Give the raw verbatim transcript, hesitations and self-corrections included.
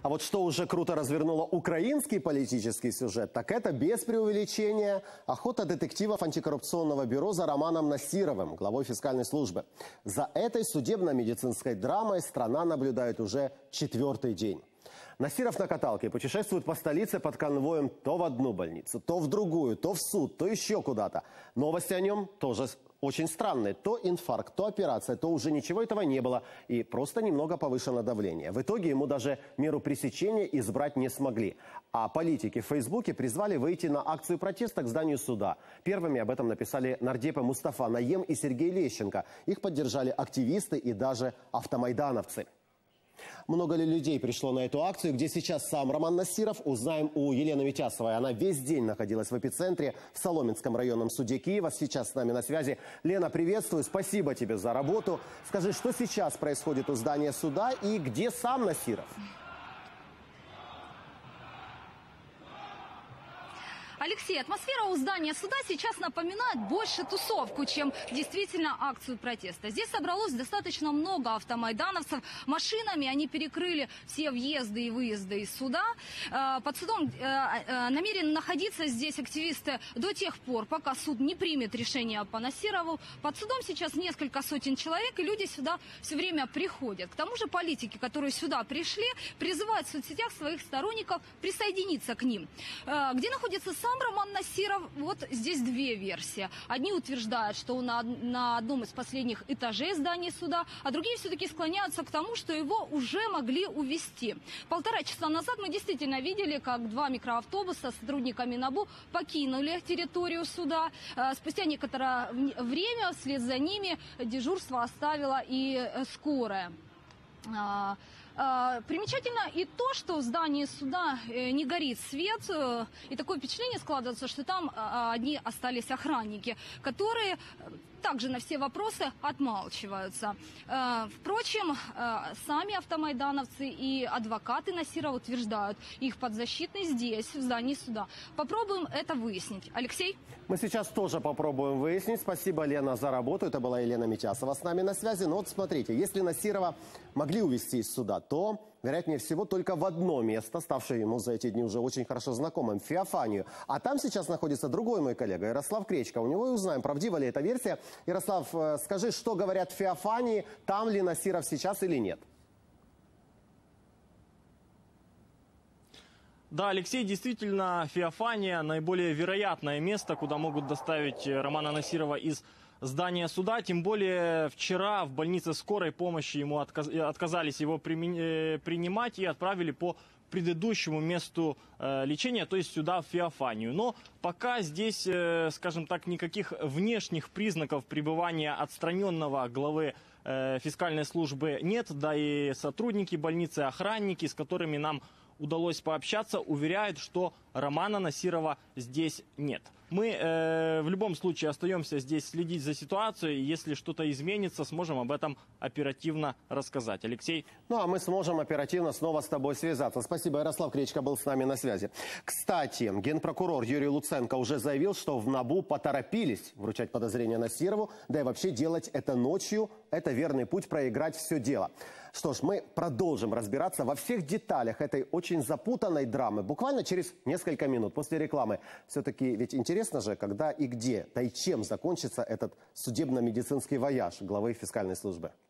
А вот что уже круто развернуло украинский политический сюжет, так это без преувеличения охота детективов антикоррупционного бюро за Романом Насировым, главой фискальной службы. За этой судебно-медицинской драмой страна наблюдает уже четвертый день. Насиров на каталке путешествует по столице под конвоем то в одну больницу, то в другую, то в суд, то еще куда-то. Новости о нем тоже очень странные. То инфаркт, то операция, то уже ничего этого не было. И просто немного повышено давление. В итоге ему даже меру пресечения избрать не смогли. А политики в Фейсбуке призвали выйти на акцию протеста к зданию суда. Первыми об этом написали нардепы Мустафа Наем и Сергей Лещенко. Их поддержали активисты и даже автомайдановцы. Много ли людей пришло на эту акцию, где сейчас сам Роман Насиров, узнаем у Елены Митясовой. Она весь день находилась в эпицентре в Соломенском районном суде Киева. Сейчас с нами на связи. Лена, приветствую, спасибо тебе за работу. Скажи, что сейчас происходит у здания суда и где сам Насиров? Алексей, атмосфера у здания суда сейчас напоминает больше тусовку, чем действительно акцию протеста. Здесь собралось достаточно много автомайдановцев. Машинами они перекрыли все въезды и выезды из суда. Под судом намерены находиться здесь активисты до тех пор, пока суд не примет решение по Насирову. Под судом сейчас несколько сотен человек, и люди сюда все время приходят. К тому же политики, которые сюда пришли, призывают в соцсетях своих сторонников присоединиться к ним. Где находится сам Сам Роман Насиров, вот здесь две версии. Одни утверждают, что он на, на одном из последних этажей здания суда, а другие все-таки склоняются к тому, что его уже могли увезти. Полтора часа назад мы действительно видели, как два микроавтобуса с сотрудниками НАБУ покинули территорию суда. Спустя некоторое время вслед за ними дежурство оставила и скорая. Примечательно и то, что в здании суда не горит свет, и такое впечатление складывается, что там одни остались охранники, которые также на все вопросы отмалчиваются. Впрочем, сами автомайдановцы и адвокаты Насирова утверждают, их подзащитный здесь, в здании суда. Попробуем это выяснить. Алексей? Мы сейчас тоже попробуем выяснить. Спасибо, Лена, за работу. Это была Елена Митясова с нами на связи. Но вот смотрите, если Насирова могли увезти из суда, то, вероятнее всего, только в одно место, ставшее ему за эти дни уже очень хорошо знакомым, Феофанию. А там сейчас находится другой мой коллега, Ярослав Кречко. У него и узнаем, правдива ли эта версия. Ярослав, скажи, что говорят в Феофании, там ли Насиров сейчас или нет? Да, Алексей, действительно, Феофания – наиболее вероятное место, куда могут доставить Романа Насирова из здания суда. Тем более вчера в больнице скорой помощи ему отказ... отказались его принимать и отправили по предыдущему месту э, лечения, то есть сюда, в Феофанию. Но пока здесь, э, скажем так, никаких внешних признаков пребывания отстраненного главы э, фискальной службы нет. Да и сотрудники больницы, охранники, с которыми нам удалось пообщаться, уверяют, что Романа Насирова здесь нет. Мы э, в любом случае остаемся здесь следить за ситуацией. Если что-то изменится, сможем об этом оперативно рассказать. Алексей? Ну, а мы сможем оперативно снова с тобой связаться. Спасибо, Ярослав Кречко был с нами на связи. Кстати, генпрокурор Юрий Луценко уже заявил, что в НАБУ поторопились вручать подозрения Насирову, да и вообще делать это ночью – это верный путь проиграть все дело. Что ж, мы продолжим разбираться во всех деталях этой очень запутанной драмы буквально через несколько минут после рекламы. Все-таки ведь интересно же, когда и где, да и чем закончится этот судебно-медицинский вояж главы фискальной службы.